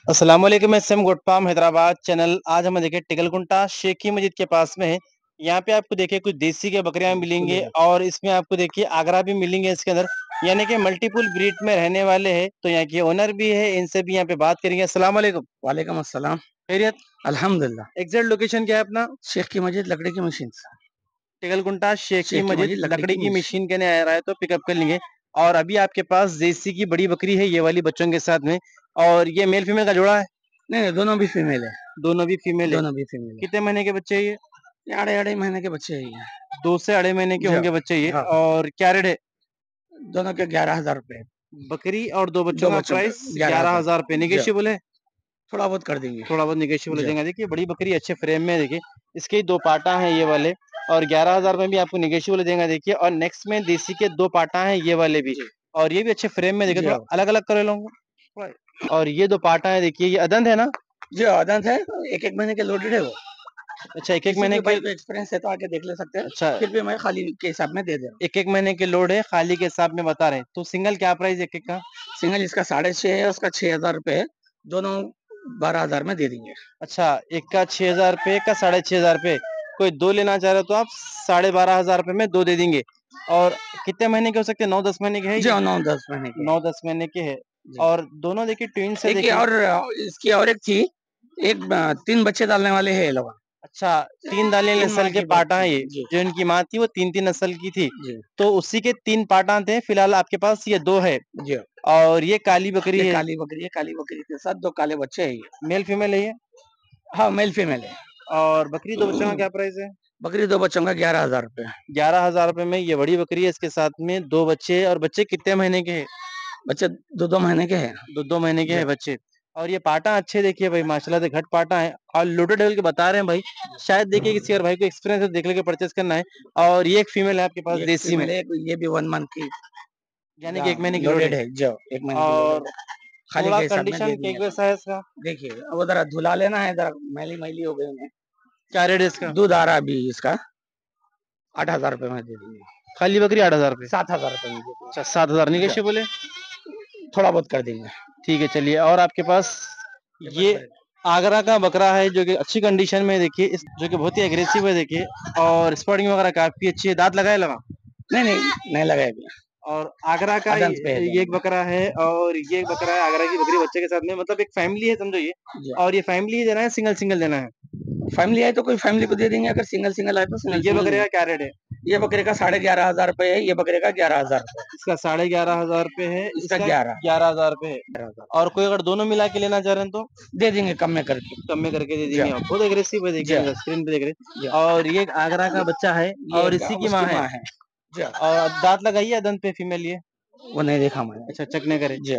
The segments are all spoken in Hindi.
अस्सलाम वालेकुम, S M goat farm Hyderabad channel. आज हम देखिए टिकलकुंटा शेखी मस्जिद के पास में है। यहाँ पे आपको देखिए कुछ देसी के बकरियां मिलेंगे और इसमें आपको देखिए आगरा भी मिलेंगे इसके अंदर, यानी कि मल्टीपुल ब्रीड में रहने वाले हैं। तो यहाँ के ओनर भी है, इनसे भी यहाँ पे बात करेंगे। अस्सलाम वालेकुम। वालेकुम अस्सलाम। खैरियत? अल्हम्दुलिल्लाह। एग्जैक्ट लोकेशन क्या है अपना? शेख की मस्जिद लकड़ी की मशीन से। टिकलकुंटा शेखी शेख की मस्जिद मस्जिद लकड़ी लकड़ी की की मशीन। मशीन के आ रहा है तो पिकअप कर लेंगे। और अभी आपके पास देसी की बड़ी बकरी है, ये वाली बच्चों के साथ में। और ये मेल फीमेल का जोड़ा है? नहीं नहीं, दोनों भी फीमेल है। दोनों भी फीमेल है। दोनों भी फीमेल है। कितने महीने के बच्चे हैं ये? ये अढ़ाई अढ़ाई महीने के बच्चे हैं ये। 2 से 2.5 महीने के जी होंगे बच्चे ये। हाँ। और क्या रेट है? दोनों के 11,000 रुपए। बकरी और दो बच्चों दो का बच्चों का प्राइस 11,000। 11,000 रुपये। जी, निगेशियबल है? थोड़ा बहुत कर देंगे। थोड़ा बहुत निगेशियबल हो जी जाएगा। देखिए बड़ी बकरी अच्छे फ्रेम में है, देखिए इसके दो पाटा हैं ये वाले। और 11,000 में भी आपको निगेशियबल हो जाएगा। देखिए और नेक्स्ट में देसी के दो पाटा हैं ये वाले भी। जी और ये भी अच्छे फ्रेम में, देखिए जी थोड़ा हाँ। अलग अलग कर लूंगा। और ये दो पाटा है, देखिए ये अदंत है ना? जी अदंत है। एक एक महीने के लोडेड है वो। अच्छा, एक एक किसी महीने भी के। भाई को एक्सपीरियंस है तो आके देख ले सकते हैं। अच्छा, फिर भी मैं खाली के हिसाब में दे दे रहा हूँ। एक एक महीने के लोड है, खाली के हिसाब में बता रहे हैं। तो सिंगल क्या प्राइस एक एक का? सिंगल इसका 6,500 है, उसका 6,000 रुपए है। दोनों 12,000 में दे देंगे। अच्छा, एक का 6,000 रुपये, का 6,500 रुपये। कोई दो लेना चाह रहे हो तो आप 12,500 रुपये में दो दे देंगे। और कितने महीने के हो सकते हैं? 9-10 महीने के है जी ये? हाँ, 9-10 महीने के हैं। 9-10 महीने के है। जी। और दोनों देखिए ट्विंस है, एक ये देखिए। और इसकी और एक थी। एक 3 बच्चे डालने वाले हैं ये लोग। अच्छा, 3 दाली 3 नस्ल माह के की बात पाठा है थी। ये। जी, जो इनकी माँ थी वो 3-3 नस्ल की थी। जी, तो उसी के 3 पाठा थे। फिलहाल आपके पास ये दो है। जी। और ये काली बकरी ये है। काली बकरी है, काली बकरी के साथ 2 काले बच्चे हैं ये। मेल फीमेल है ये? हाँ, मेल फीमेल है। और बकरी दो बच्चों का क्या प्राइस है? बकरी 2 बच्चों का 11,000 रुपए। 11,000 रुपये में ये बड़ी बकरी है, इसके साथ में दो बच्चे। और बच्चे कितने महीने के हैं? बच्चे 2-2 महीने के हैं। 2-2 महीने के जी, हैं बच्चे। और ये पाटा अच्छे, देखिए भाई माशाल्लाह से घट पाटा है। और लोडेड लेवल के बता रहे हैं भाई। शायद देखिए किसी अगर भाई को एक्सपीरियंस है तो देख लेके परचेस करना है। और ये एक फीमेल है आपके पास एक देसी में, फीमेल है, ये भी 1 मंथ की। यानी कि 1 महीने की लोड है। लोडेड है, जो 1 महीने की लोडेड और है। खाली थोड़ा के हिसाब में कंडीशन दे देंगे कैसा अपन। है इसका? देखिए, वो ज़रा धुला लेना है, ज़रा मैली-मैली हो गई है। क्या रेट है इसका? दूध आ रहा है अभी इसका। 8,000 रुपए में दे देंगे। खाली बकरी 8,000 रुपये? 7,000 रुपए में दे अच्छा, देंगे। 7,000 जी, निगेशियबल है? थोड़ा बहुत कर देंगे। ठीक है, चलिए। और आपके पास ये ये बड़े-बड़े। आगरा का बकरा है जो कि अच्छी कंडीशन में है, देखिए इस जो कि बहुत ही एग्रेसिव है, देखिए। और स्पॉटिंग वगैरह काफी अच्छी है। दांत लगाए लगा? नहीं, नहीं, नहीं लगाया अभी। और आगरा का अदंत पे है ये एक दोनों। बकरा है और ये एक बकरा है, आगरा की बकरी बच्चे के साथ में, मतलब एक फैमिली है समझो ये। जी। और ये फैमिली ही देना है, सिंगल सिंगल देना है? फैमिली है तो कोई फैमिली को दे देंगे, अगर सिंगल-सिंगल है तो तो ये सिंगल-सिंगल बकरे देंगे। का क्या रेट है? ये बकरे का 11,500 रुपए है, ये बकरे का 11,000 रुपए। इसका 11,500 रुपये है, इसका इसका 11। 11,000 रुपये है। 11,000 और कोई अगर दोनों मिला के लेना चाह रहे हैं तो दे देंगे कम में करके। कम में करके दे जी, देंगे। आप बहुत एग्रेसिव है, देखिए जी, हम स्क्रीन पे देख जी। रहे। और ये एक आगरा का बच्चा है ये और इसी की उसकी माँ है। माँ है। जी, और दांत लगाई है अदंत पे फीमेल ये? वो नहीं देखा मैंने। अच्छा, चेक नहीं करे। जी।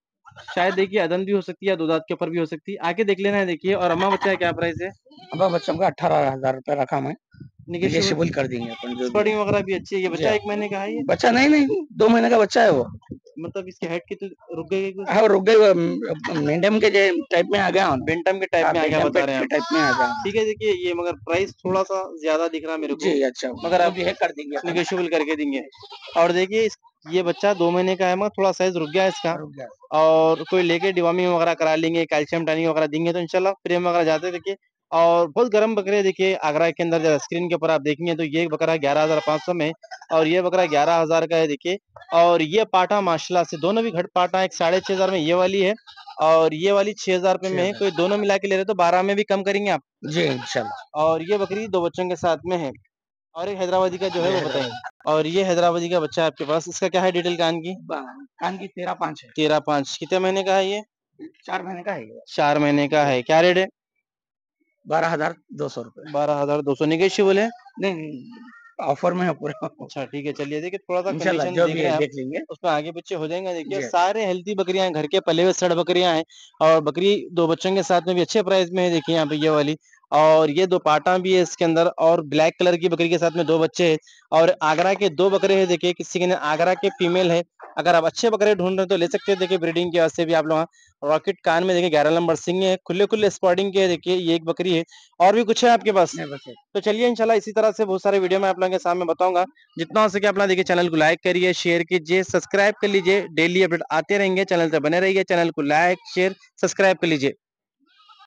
शायद देखिए अदंत भी हो सकती है या दो दांत के ऊपर भी हो सकती है, आके देख लेना है। देखिए और अम्मा बच्चा का क्या प्राइस है? अब बच्चों का 18,000 रुपए रखा मैं। निगेशियबल? नेगोशिएबल कर देंगे अपन जो भी है। स्पर्टिंग वगैरह भी अच्छी है। ये जी। बच्चा 1 महीने का है ये? बच्चा नहीं, नहीं, 2 महीने का बच्चा है वो। मतलब इसकी हाइट की तो रुक गई कुछ? हाँ, रुक गई वो। मेंढम के टाइप में आ गया। बेंटम के टाइप हाँ, में आ गया बेंटम बता रहे हैं के आप? टाइप में आ गया। ठीक है, देखिए ये मगर प्राइस थोड़ा सा ज्यादा दिख रहा है मेरे जी, को। अच्छा, मगर जो आप भी है कर देंगे अपन। निगेशियबल करके देंगे। और देखिए ये बच्चा 2 महीने का है, मगर थोड़ा साइज रुक गया है इसका। रुक गया। और कोई लेके डिवॉर्मिंग वगैरह करा लेंगे, कैल्शियम टैनिंग वगैरह देंगे तो इंशाल्लाह प्रेम वगैरह जाते हैं, देखिए। और बहुत गर्म बकरे, देखिए आगरा के अंदर जरा स्क्रीन के ऊपर आप देखेंगे तो ये बकरा 11,500 में है। और ये बकरा 11,000 का है, देखिए। और ये पाठा माशाल्लाह से दोनों भी घट पाठा है। एक 6,500 में ये वाली है और ये वाली 6,000 रुपये में है। 6,000। कोई दोनों मिला के ले रहे तो 12 में भी कम करेंगे आप? जी, इंशाल्लाह। और ये बकरी दो बच्चों के साथ में है। और एक हैदराबादी का जो है ये वो बताएंगे। हैदराबाद। और ये हैदराबादी का बच्चा है आपके पास, इसका क्या है डिटेल कान की? कान की 13,500 है। 13-5 कितने महीने का है ये? 4 महीने का है ये। 4 महीने का जी। है। क्या रेट है? 12,200 रुपए। 12,200 निगेशियबल है? नहीं, नहीं, ऑफर में है पूरा। अच्छा, ठीक है, चलिए। देखिए थोड़ा सा इंशाल्लाह कंडीशन जो देख भी रहे है हैं आप, देख लेंगे। उसमें आगे पीछे हो जाएंगे। देखिए जी, सारे हेल्थी बकरियां हैं, घर के पले हुए सड़ बकरियां हैं। और बकरी दो बच्चों के साथ में भी अच्छे प्राइस में है, देखिए यहाँ पे ये वाली। और ये 2 पाटा भी है इसके अंदर और ब्लैक कलर की बकरी के साथ में 2 बच्चे हैं और आगरा के 2 बकरे हैं देखिए किसी के ने आगरा के फीमेल है। अगर आप अच्छे बकरे ढूँढ रहे हैं तो ले सकते हैं देखिए ब्रीडिंग के वास्ते भी आप लोग रॉकेट कान में देखिए 11 नंबर सिंग है, खुले-खुले स्पॉटिंग के देखिए ये एक बकरी है। और भी कुछ है आपके पास? नहीं बस तो चलिए इंशाल्लाह इसी तरह से बहुत सारे वीडियो मैं आप लोगों के सामने बताऊँगा। जितना हो सके अपना देखिए चैनल को लाइक करिए, शेयर कीजिए, सब्सक्राइब कर लीजिए। डेली अपडेट आते रहेंगे, चैनल से बने रहिए। चैनल को लाइक, शेयर, सब्सक्राइब कर लीजिए।